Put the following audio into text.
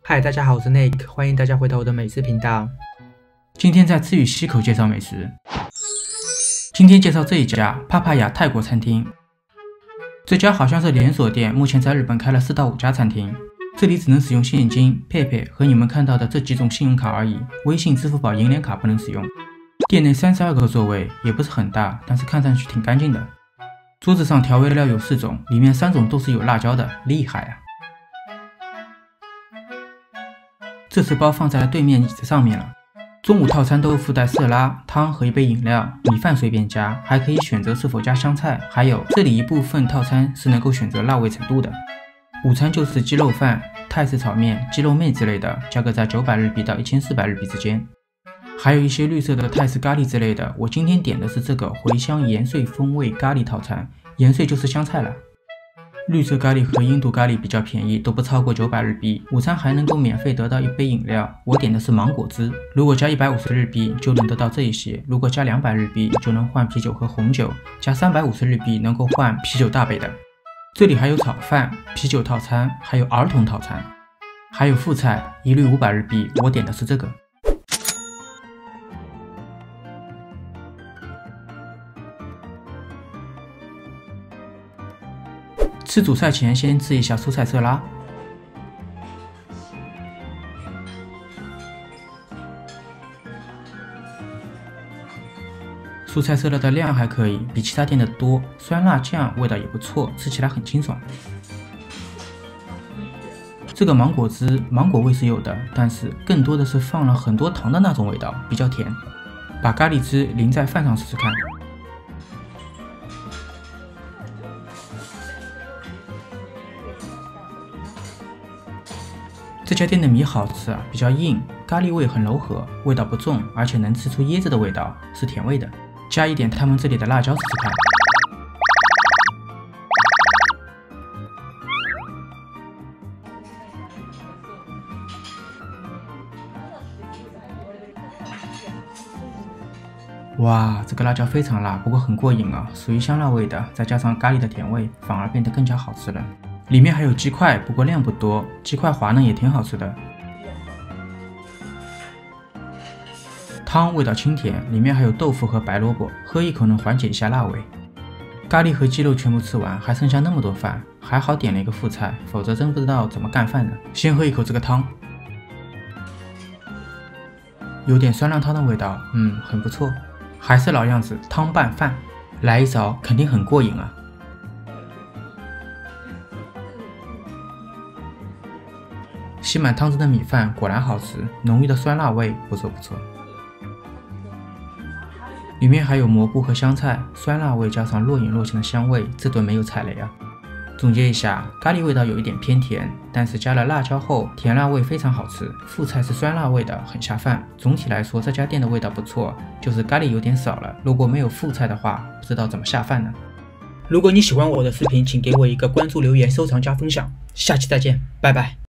嗨，大家好，我是 Nick， 欢迎大家回到我的美食频道。 今天在吃与溪口介绍美食。今天介绍这一家帕帕雅泰国餐厅。这家好像是连锁店，目前在日本开了4到5家餐厅。这里只能使用现金、PayPay 和你们看到的这几种信用卡而已，微信、支付宝、银联卡不能使用。店内32个座位，也不是很大，但是看上去挺干净的。桌子上调味料有4种，里面3种都是有辣椒的，厉害啊！这次包放在对面椅子上面了。中午套餐都附带色拉、汤和一杯饮料，米饭随便加，还可以选择是否加香菜。还有这里一部分套餐是能够选择辣味程度的。午餐就是鸡肉饭、泰式炒面、鸡肉面之类的，价格在900日币到1400日币之间。还有一些绿色的泰式咖喱之类的，我今天点的是这个茴香盐碎风味咖喱套餐，盐碎就是香菜了。绿色咖喱和印度咖喱比较便宜，都不超过900日币。午餐还能够免费得到一杯饮料，我点的是芒果汁，如果加150日币就能得到这一些，如果加200日币就能换啤酒和红酒，加350日币能够换啤酒大杯的。这里还有炒饭、啤酒套餐，还有儿童套餐，还有副菜，一律500日币，我点的是这个。吃主菜前先吃一下蔬菜色拉。蔬菜色拉的量还可以，比其他店的多，酸辣酱味道也不错，吃起来很清爽。这个芒果汁，芒果味是有的，但是更多的是放了很多糖的那种味道，比较甜。把咖喱汁淋在饭上试试看。这家店的米好吃啊，比较硬，咖喱味很柔和，味道不重，而且能吃出椰子的味道，是甜味的。加一点他们这里的辣椒试试看。哇，这个辣椒非常辣，不过很过瘾啊，属于香辣味的，再加上咖喱的甜味，反而变得更加好吃了。里面还有鸡块，不过量不多，鸡块滑嫩也挺好吃的。汤味道清甜，里面还有豆腐和白萝卜，喝一口能缓解一下辣味。咖喱和鸡肉全部吃完，还剩下那么多饭，还好点了一个副菜，否则真不知道怎么干饭呢。先喝一口这个汤，有点酸辣汤的味道，很不错。还是老样子，汤拌饭，来一勺肯定很过瘾啊。吸满汤汁的米饭果然好吃，浓郁的酸辣味不错不错。里面还有蘑菇和香菜，酸辣味加上若隐若现的香味，这顿没有踩雷啊。总结一下，咖喱味道有一点偏甜，但是加了辣椒后，甜辣味非常好吃。副菜是酸辣味的，很下饭。总体来说，这家店的味道不错，就是咖喱有点少了。如果没有副菜的话，不知道怎么下饭呢。 如果你喜欢我的视频，请给我一个关注、留言、收藏加分享。下期再见，拜拜。